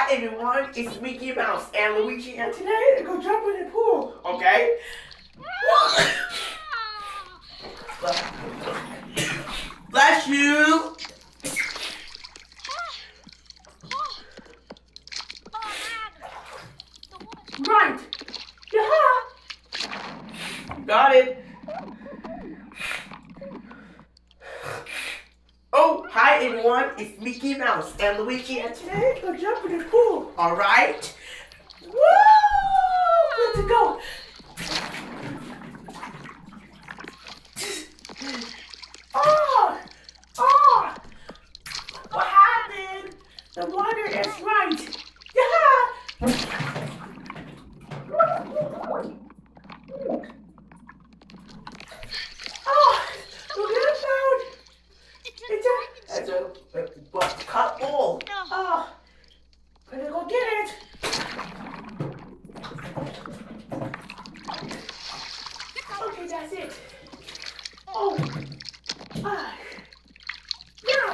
Hi everyone, it's Mickey Mouse and Luigi, and today we're gonna jump in the pool, okay? Bless you! Right! Yeah! Got it! Oh, hi everyone, it's Mickey Mouse and Luigi, and today we're gonna jump in the pool, alright? Woo! Let's go! Oh! Oh! What happened? The water is right! Yeah! Oh! Look at that sound! It's a cut ball. Oh, better go get it. Okay, that's it. Oh, yeah.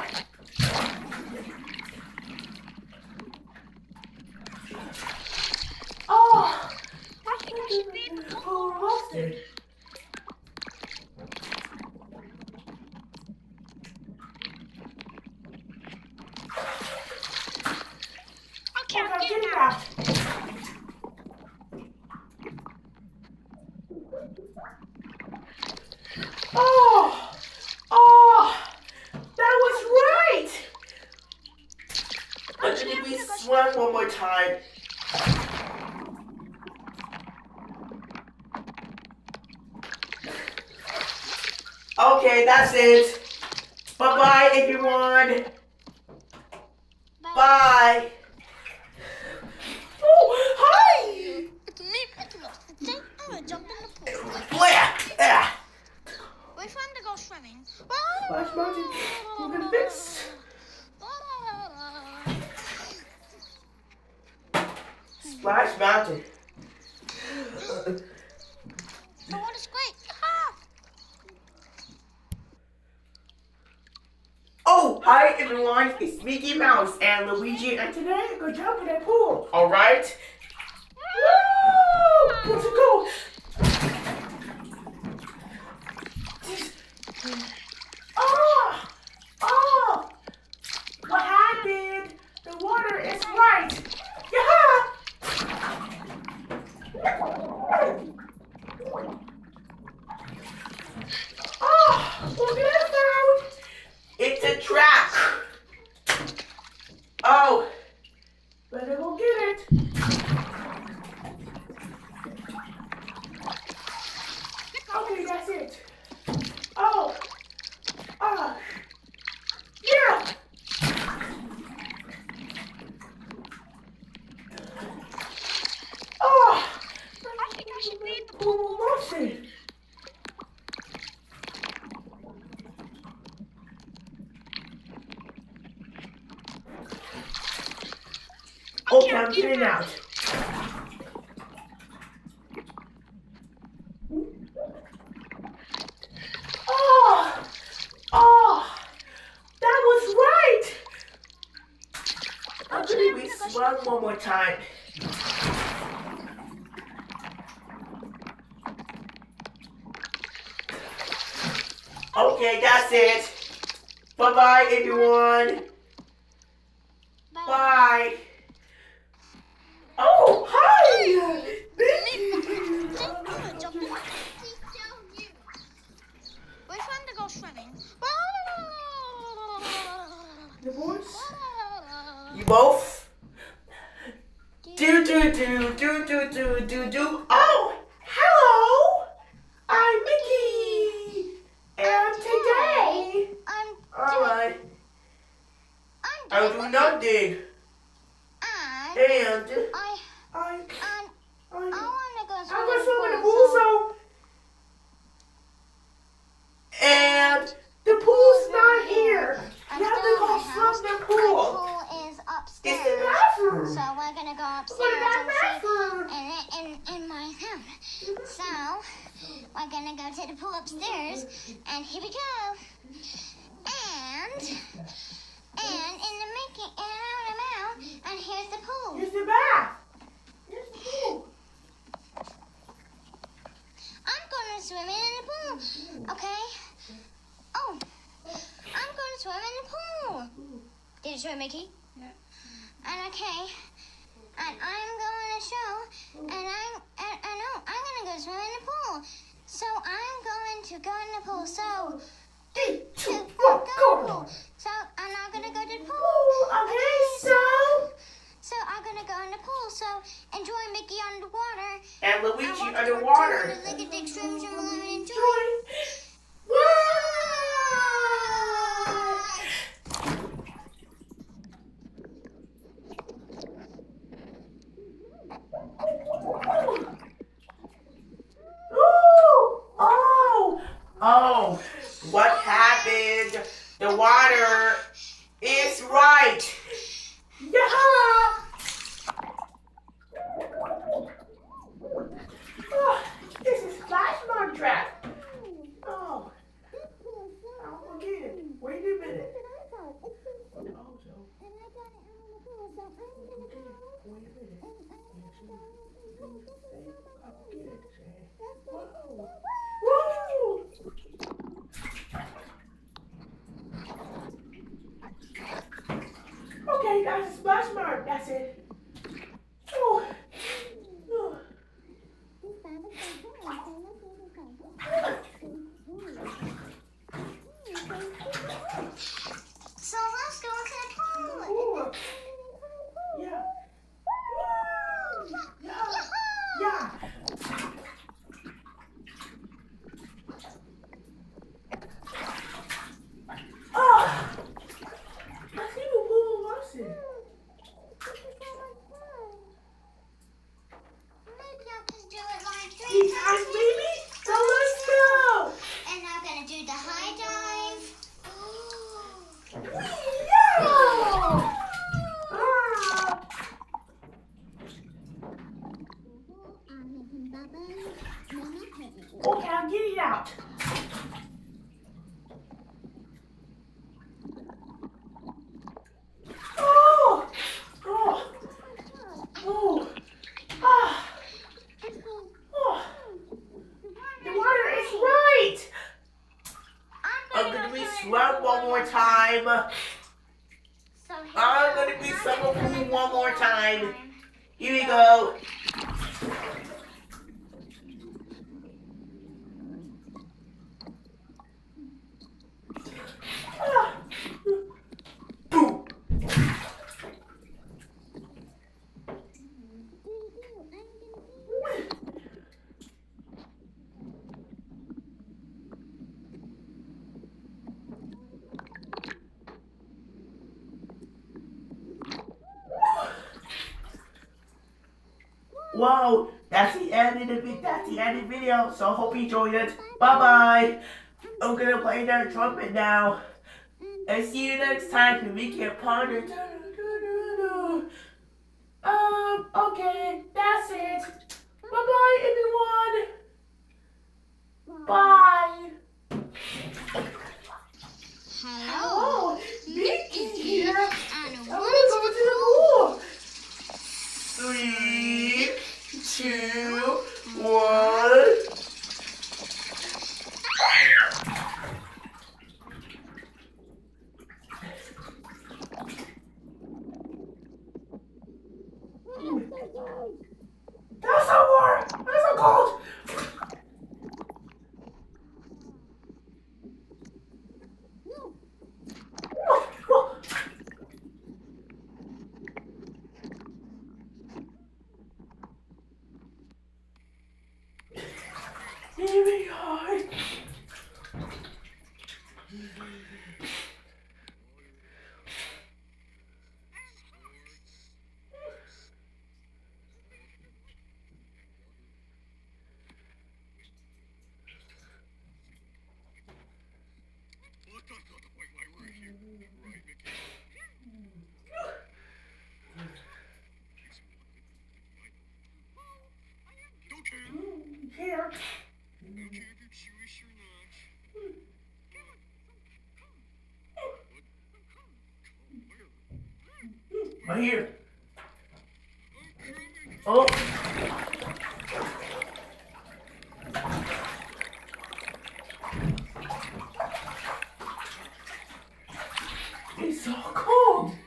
Oh, I think I should be in the pool. roasted. Okay, I'm Get getting it out. out. Oh, oh, that was right. Did we swim one more time? Okay, that's it. Bye-bye, everyone. Bye. Oh, hi. It's me, Mickey Mouse. Today I'm gonna jump in the pool. Yeah. We're fun to go swimming. Splash Mountain, we're gonna fix. Splash Mountain. The water's great. Oh, hi everyone, it's Mickey Mouse and Luigi, and today we're gonna jump in that pool. Alright? Woo! Let's go! Oh! Oh! What happened? The water is right. Yeah! Oh! Look at that sound! It's a trap! Oh! Better go get it! Okay, that's it. Oh! Oh! Yeah! Oh! I think I should be in the pool. Pool roasted. Okay, I'm getting out. Oh! Oh! That was right! Actually, we swim one more time. Okay, that's it. Bye-bye, everyone. Bye. Oh, hi! Today I'm gonna jump in the pool. We're fun to go swimming. The boys? You both? Do. Oh, hello! I'm Mickey! And today... Alright. I'll do nothing. And... I want to go I'm gonna swim in the pool, so... And the pool's not here. You have to go swim the pool. Pool is upstairs. It's the bathroom. So we're gonna go Look upstairs at that bathroom. and see in my house. So we're gonna go to the pool upstairs, and here we go. And in the making, and out, and here's the pool. Get it to her, Mickey. Yeah. And okay. And I'm going to show. And I'm going to go swim in the pool. So I'm going to go in the pool. So 3, 2, 1, go go! pool. So I'm not going to go to the pool. Oh, okay, So I'm going to go in the pool. So enjoy Mickey underwater. and I Luigi want to underwater. go to the Lick Dick Swims and we'll enjoy. Oh, what happened? The water is right. Yeah. Oh, this is Splash Mud Trap. Oh, I'll forget it. Wait a minute. Oh, so. Wait a minute. I'll get it. Whoa. Whoa. Okay, that's a splash mark. That's it. Oh. Oh. So let's go to the pool. Ooh. Yeah. Yeah. Yeah. Ah. I see the pool washing. Maybe I'll just do it like 3 Three times, times. baby. So let's go. And I'm gonna do the high dive. Yeah. Ah. Okay, I'll get it out. Oh. Oh. Oh. Ah. Oh. The water is right. I'm gonna be swim one more time. So I'm gonna be summer pool one more time. Here we go. Ah. Boom. Wow, that's the end of the video. So hope you enjoyed it. Bye bye. I'm gonna play that trumpet now. And see you next time when we can ponder. Okay, that's it. Bye bye, everyone. Bye. hello. Oh, Mickey here. And I'm gonna go to the pool. 3, 2, 1. That's so warm. That's so cold. Here we are. Here. Right here. Oh. It's so cold.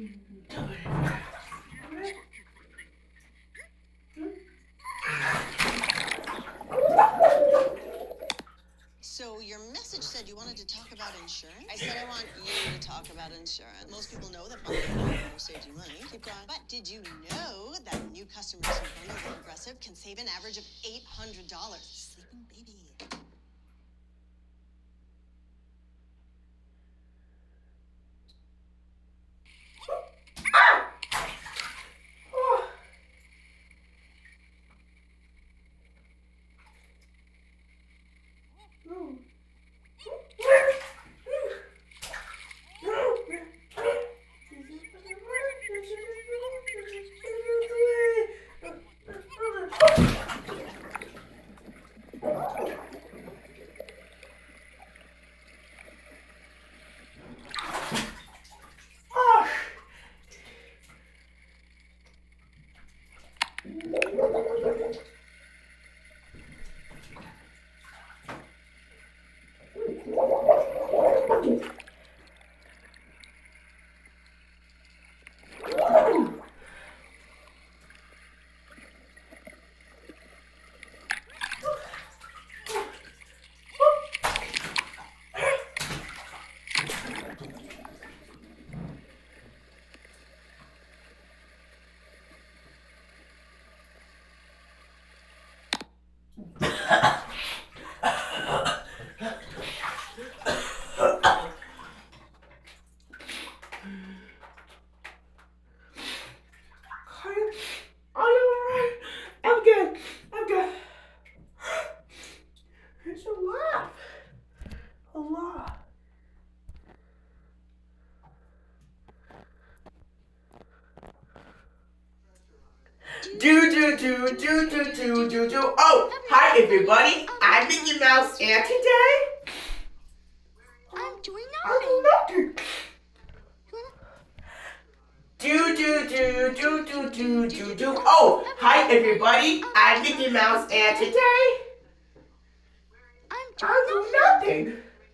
So your message said you wanted to talk about insurance? I said I want you to talk about insurance. Most people know that bundling saves you money. Keep going. But did you know that new customers who bundle with Progressive can save an average of $800? Sleeping baby. Do. Oh, hi everybody. I'm Mickey Mouse, and today I'm doing nothing. Do. Oh, hi everybody. I'm Mickey Mouse, and today I'm doing nothing.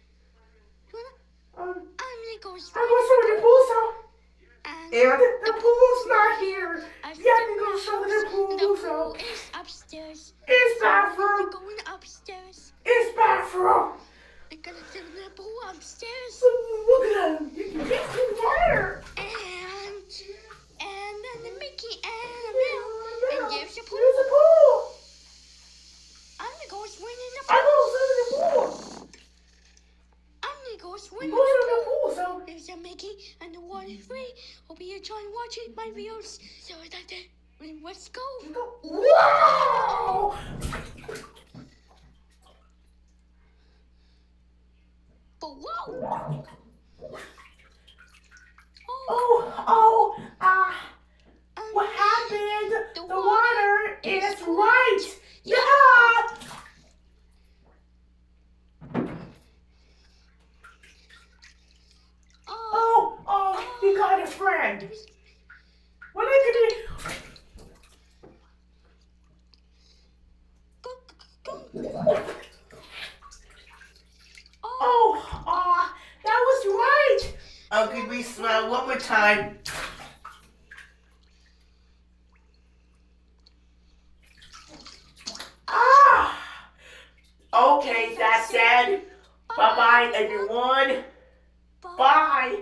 I'm gonna go I'm going to show the pool, so. And the pool's not here. Yeah, I'm going to show the pool, so. The pool is upstairs. It's We're bathroom. going upstairs. It's bathroom. We're gonna do the pool upstairs. Look at him. You can get some water. And then the Mickey and the Minnie. And there's the pool. There's a pool. I'm gonna go swim in the I'm pool. going to swim in the pool. I'm gonna go swim in I'm going to the the pool. pool, so. There's a Mickey and the water free. Hope you enjoy watching my videos. So that's it. Let's go. Wow. But whoa. What happened? The water is right. Yeah. Oh, you got a friend. What are you doing? That was right. Okay, we smile one more time. Okay, that's said. Bye-bye, everyone. Bye.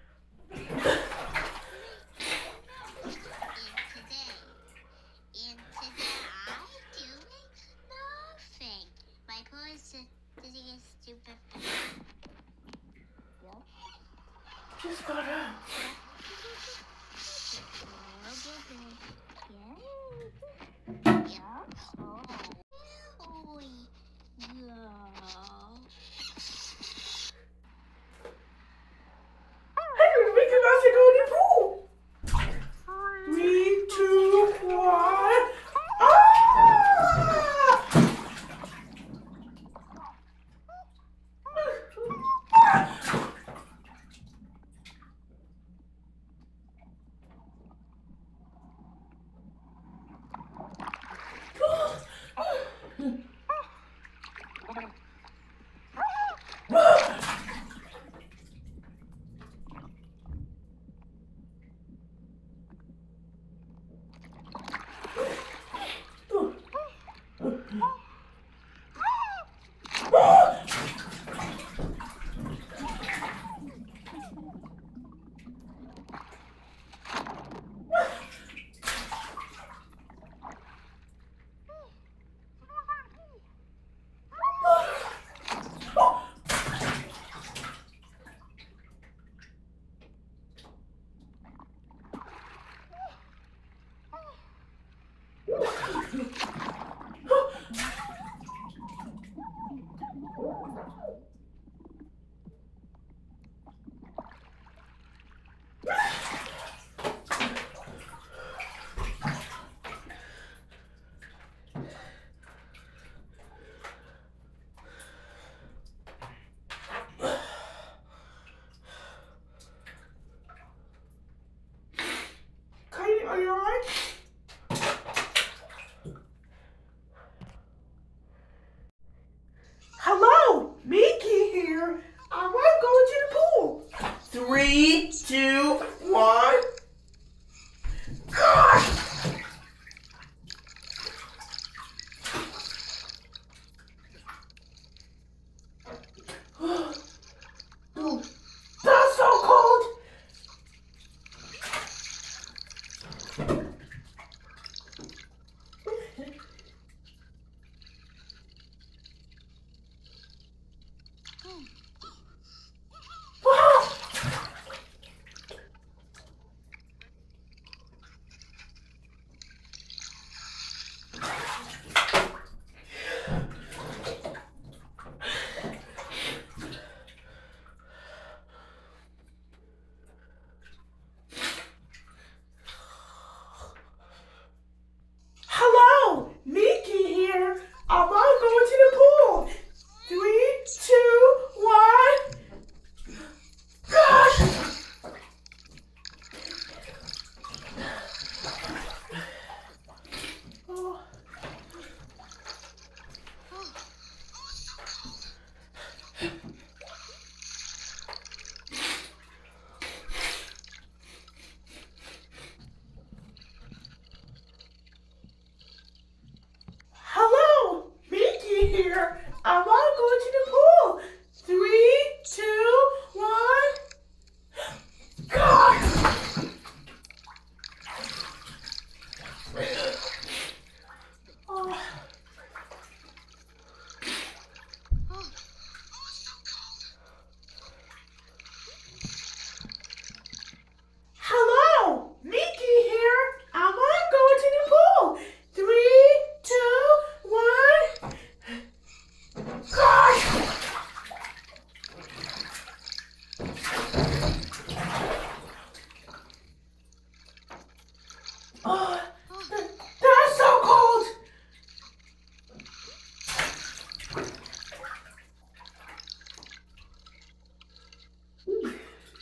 Just got out.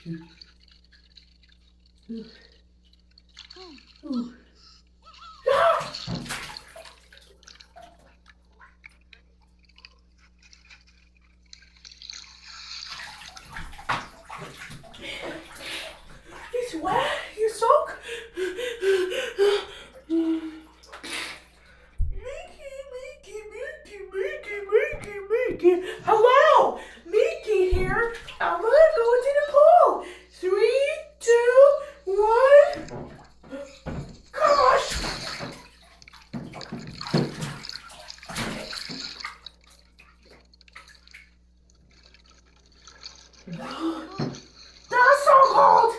It's wet. You soak. Mickey. Hello, Mickey here. I'm gonna go into the pool. 3, 2, 1. Gosh. That's so cold.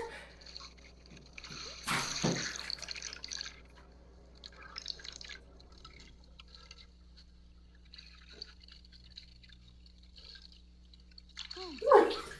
Look.